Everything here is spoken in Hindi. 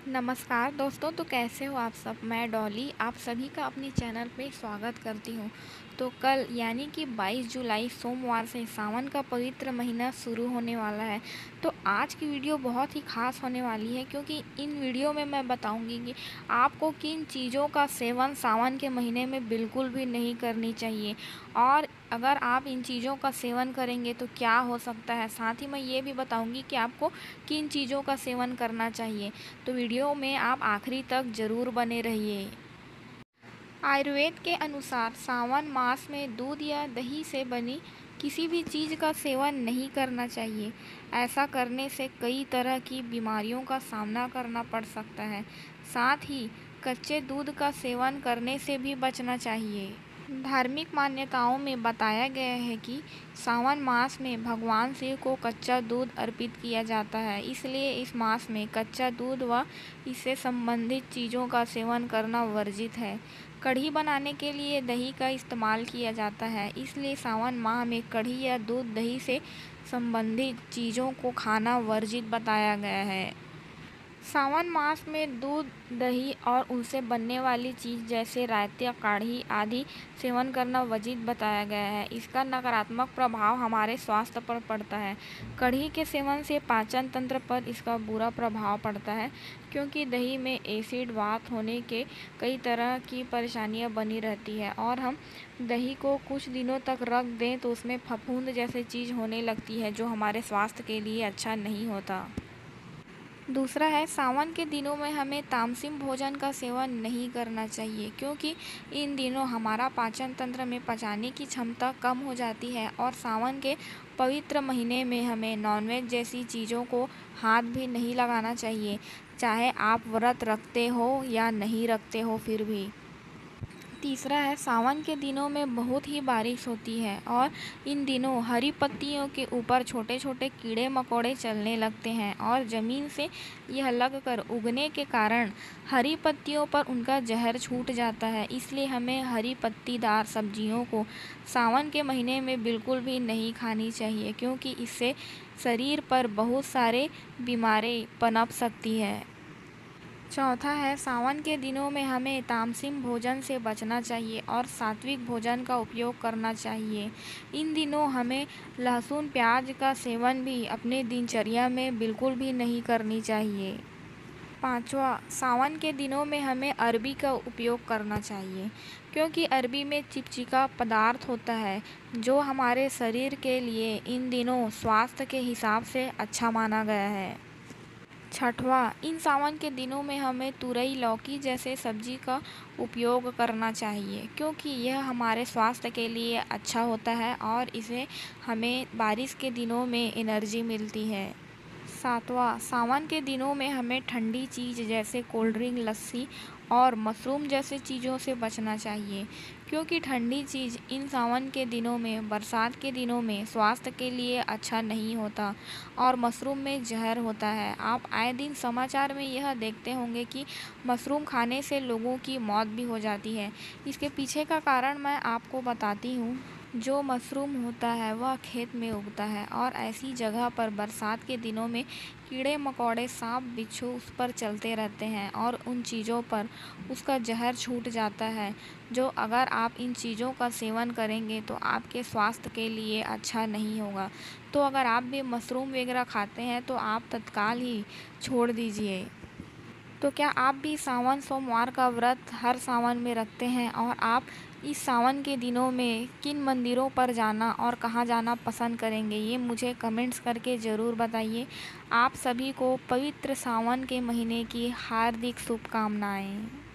नमस्कार दोस्तों, तो कैसे हो आप सब। मैं डॉली आप सभी का अपने चैनल पे स्वागत करती हूँ। तो कल यानी कि 22 जुलाई सोमवार से सावन का पवित्र महीना शुरू होने वाला है। तो आज की वीडियो बहुत ही खास होने वाली है, क्योंकि इन वीडियो में मैं बताऊंगी कि आपको किन चीज़ों का सेवन सावन के महीने में बिल्कुल भी नहीं करनी चाहिए, और अगर आप इन चीज़ों का सेवन करेंगे तो क्या हो सकता है। साथ ही मैं ये भी बताऊंगी कि आपको किन चीज़ों का सेवन करना चाहिए। तो वीडियो में आप आखिरी तक ज़रूर बने रहिए। आयुर्वेद के अनुसार सावन मास में दूध या दही से बनी किसी भी चीज़ का सेवन नहीं करना चाहिए। ऐसा करने से कई तरह की बीमारियों का सामना करना पड़ सकता है। साथ ही कच्चे दूध का सेवन करने से भी बचना चाहिए। धार्मिक मान्यताओं में बताया गया है कि सावन मास में भगवान शिव को कच्चा दूध अर्पित किया जाता है, इसलिए इस मास में कच्चा दूध व इससे संबंधित चीज़ों का सेवन करना वर्जित है। कढ़ी बनाने के लिए दही का इस्तेमाल किया जाता है, इसलिए सावन माह में कढ़ी या दूध दही से संबंधित चीज़ों को खाना वर्जित बताया गया है। सावन मास में दूध दही और उनसे बनने वाली चीज़ जैसे रायते काढ़ी आदि सेवन करना वर्जित बताया गया है। इसका नकारात्मक प्रभाव हमारे स्वास्थ्य पर पड़ता है। कढ़ी के सेवन से पाचन तंत्र पर इसका बुरा प्रभाव पड़ता है, क्योंकि दही में एसिड वात होने के कई तरह की परेशानियां बनी रहती है, और हम दही को कुछ दिनों तक रख दें तो उसमें फफूंद जैसी चीज़ होने लगती है, जो हमारे स्वास्थ्य के लिए अच्छा नहीं होता। दूसरा है, सावन के दिनों में हमें तामसिक भोजन का सेवन नहीं करना चाहिए, क्योंकि इन दिनों हमारा पाचन तंत्र में पचाने की क्षमता कम हो जाती है, और सावन के पवित्र महीने में हमें नॉनवेज जैसी चीज़ों को हाथ भी नहीं लगाना चाहिए, चाहे आप व्रत रखते हो या नहीं रखते हो फिर भी। तीसरा है, सावन के दिनों में बहुत ही बारिश होती है, और इन दिनों हरी पत्तियों के ऊपर छोटे छोटे कीड़े मकोड़े चलने लगते हैं, और ज़मीन से यह लगकर उगने के कारण हरी पत्तियों पर उनका जहर छूट जाता है। इसलिए हमें हरी पत्तीदार सब्जियों को सावन के महीने में बिल्कुल भी नहीं खानी चाहिए, क्योंकि इससे शरीर पर बहुत सारे बीमारी पनप सकती है। चौथा है, सावन के दिनों में हमें तामसिक भोजन से बचना चाहिए और सात्विक भोजन का उपयोग करना चाहिए। इन दिनों हमें लहसुन प्याज का सेवन भी अपने दिनचर्या में बिल्कुल भी नहीं करनी चाहिए। पांचवा, सावन के दिनों में हमें अरबी का उपयोग करना चाहिए, क्योंकि अरबी में चिपचिपा पदार्थ होता है, जो हमारे शरीर के लिए इन दिनों स्वास्थ्य के हिसाब से अच्छा माना गया है। छठवां, इन सावन के दिनों में हमें तुरई लौकी जैसे सब्जी का उपयोग करना चाहिए, क्योंकि यह हमारे स्वास्थ्य के लिए अच्छा होता है, और इसे हमें बारिश के दिनों में एनर्जी मिलती है। सातवां, सावन के दिनों में हमें ठंडी चीज़ जैसे कोल्ड ड्रिंक लस्सी और मशरूम जैसे चीज़ों से बचना चाहिए, क्योंकि ठंडी चीज़ इन सावन के दिनों में बरसात के दिनों में स्वास्थ्य के लिए अच्छा नहीं होता, और मशरूम में जहर होता है। आप आए दिन समाचार में यह देखते होंगे कि मशरूम खाने से लोगों की मौत भी हो जाती है। इसके पीछे का कारण मैं आपको बताती हूँ। जो मशरूम होता है वह खेत में उगता है, और ऐसी जगह पर बरसात के दिनों में कीड़े मकोड़े सांप बिच्छू उस पर चलते रहते हैं, और उन चीज़ों पर उसका जहर छूट जाता है, जो अगर आप इन चीज़ों का सेवन करेंगे तो आपके स्वास्थ्य के लिए अच्छा नहीं होगा। तो अगर आप भी मशरूम वगैरह खाते हैं तो आप तत्काल ही छोड़ दीजिए। तो क्या आप भी सावन सोमवार का व्रत हर सावन में रखते हैं, और आप इस सावन के दिनों में किन मंदिरों पर जाना और कहाँ जाना पसंद करेंगे, ये मुझे कमेंट्स करके ज़रूर बताइए। आप सभी को पवित्र सावन के महीने की हार्दिक शुभकामनाएं।